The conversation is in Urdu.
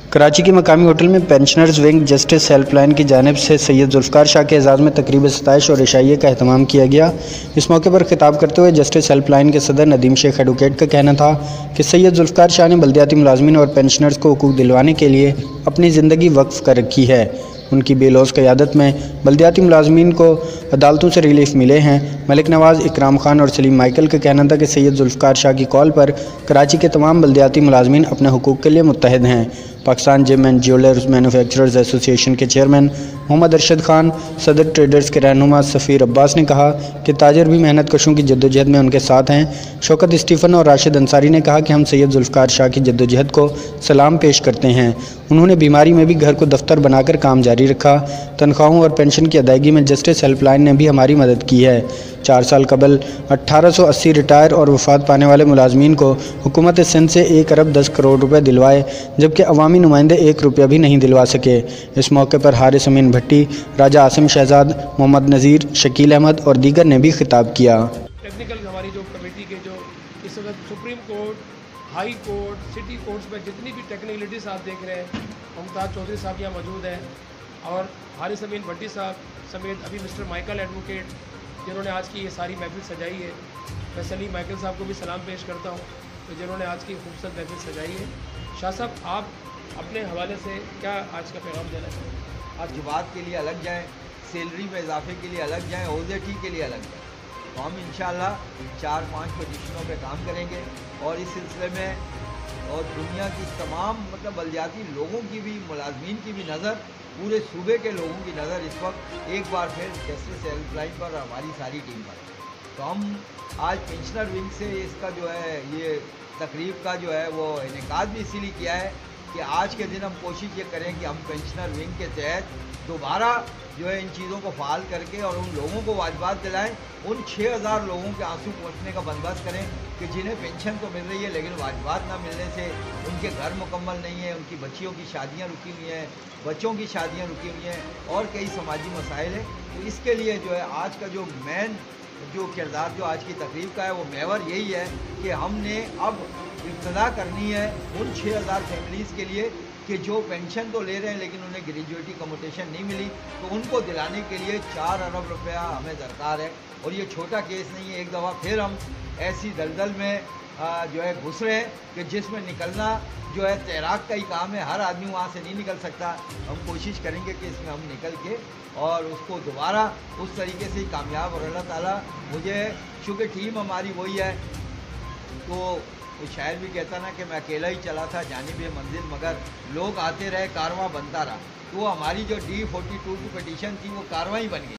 کراچی کے مقامی ہوٹل میں pensioners wing justice helpline کی جانب سے سید ذوالفقار شاہ کے اعزاز میں تقریب ستائش اور عشائیہ کا اہتمام کیا گیا۔ اس موقع پر خطاب کرتے ہوئے جسٹس ہیلپ لائن کے صدر ندیم شیخ ایڈوکیٹ کا کہنا تھا کہ سید ذوالفقار شاہ نے بلدیاتی ملازمین اور پینشنرز کو حقوق دلوانے کے لیے اپنی زندگی وقف کر رکھی ہے۔ ان کی بے لوث قیادت میں بلدیاتی ملازمین کو عدالتوں سے ریلیف ملے ہیں۔ ملک نواز، اکرام خان اور سلیم مائیکل کا کہنا تھا کہ سید ذوالفقار شاہ کی کال پر کراچی کے تمام بلدیاتی ملازمین اپنے حقوق کے لیے متحد ہیں۔ Pakistan gem and jewellers manufacturers association کے چیئرمین محمد ارشد خان، صدر ٹریڈرز کے رہنما سفیر عباس نے کہا کہ تاجر بھی محنت کشوں کی جدوجہد میں ان کے ساتھ ہیں۔ شوکت اسٹیفن اور راشد انصاری نے کہا کہ ہم سید ذوالفقار شاہ کی جدوجہد کو سلام پیش کرتے ہیں۔ انہوں نے بیماری میں بھی گھر کو دفتر بنا کر کام جاری رکھا۔ تنخواہوں اور پینشن کی ادائیگی میں جسٹس ہیلپ لائن نے بھی ہماری مدد کی ہے۔ 4 سال قبل 1880 ریٹائر اور وفات پانے والے ملازمین کو حکومت سندھ سے 1 ارب 10 کروڑ روپے دلوائے، جبکہ عوامی نمائندے 1 روپیہ بھی نہیں دلوا سکے۔ اس موقع پر حارث امین بھٹی، راجہ عاصم شہزاد، محمد نذیر، شکیل احمد اور دیگر نے بھی خطاب کیا۔ ٹیکنیکل ہماری جو کمیٹی کے جو اس وقت supreme court, high court, city courts میں جتنی بھی ٹیکنیکلٹیز آپ دیکھ رہے ہیں، ممتاز چودھری صاحب یہاں موجود ہیں اور حارث امین بھٹی صاحب سمیت ابھی مسٹر مائیکل ایڈوکیٹ جنہوں نے آج کی یہ ساری محفل سجائی ہے۔ میں سلیم مائیکل صاحب کو بھی سلام پیش کرتا ہوں کہ جنہوں نے آج کی خوبصورت محفل سجائی ہے۔ شاہ صاحب، آپ اپنے حوالے سے کیا آج کا پیغام دینا چاہیں گے؟ آج جماعت کے لیے الگ جائیں، سیلری میں اضافے کے لیے الگ جائیں، عہدے ٹی کے لیے الگ جائیں، تو ہم انشاءاللہ 4-5 پوزیشنوں پہ کام کریں گے اور اس سلسلے میں اور دنیا کی تمام بلدیاتی لوگوں کی بھی، ملازمین کی بھی نظر، پورے صوبے کے لوگوں کی نظر اس وقت ایک بار پھر جسٹس ہیلپ لائن پر اور ہماری ساری ٹیم پر۔ تو ہم آج پینشنر ونگ سے اس کا جو ہے یہ تقریب کا جو ہے وہ انعقاد بھی اسی لیے کیا ہے کہ آج کے دن ہم کوشش یہ کریں کہ ہم پینشنر ونگ کے تحت دوبارہ جو ہے ان چیزوں کو فعال کر کے اور ان لوگوں کو واجبات دلائیں، ان 6000 لوگوں کے آنسو پوچھنے کا بندوبست کریں کہ جنہیں پینشن تو مل رہی ہے لیکن واجبات نہ ملنے سے ان کے گھر مکمل نہیں ہیں، ان کی بچیوں کی شادیاں رکی ہوئی ہیں، بچوں کی شادیاں رکی ہوئی ہیں اور کئی سماجی مسائل ہیں۔ تو اس کے لیے جو ہے آج کا جو مین جو کردار جو آج کی تقریب کا ہے وہ محور یہی ہے کہ ہم نے اب ابتدا کرنی ہے ان 6000 فیملیز کے لیے کہ جو پینشن تو لے رہے ہیں لیکن انہیں گریجویٹی کموٹیشن نہیں ملی، تو ان کو دلانے کے لیے 4 ارب روپیہ ہمیں درکار ہے۔ اور یہ چھوٹا کیس نہیں ہے، ایک دفعہ پھر ہم ایسی دلدل میں جو ہے گھس رہے ہیں کہ جس میں نکلنا جو ہے تیراک کا ہی کام ہے، ہر آدمی وہاں سے نہیں نکل سکتا۔ ہم کوشش کریں گے کہ اس میں ہم نکل کے اور اس کو دوبارہ اس طریقے سے ہی کامیاب، اور اللہ تعالیٰ مجھے چونکہ ٹیم ہماری وہی ہے، تو وہ شاعر بھی کہتا نا کہ میں اکیلا ہی چلا تھا جانب منزل مگر لوگ آتے رہے کارواں بنتا رہا، تو ہماری جو D42 کی پٹیشن تھی وہ کارواں ہی بن گئی۔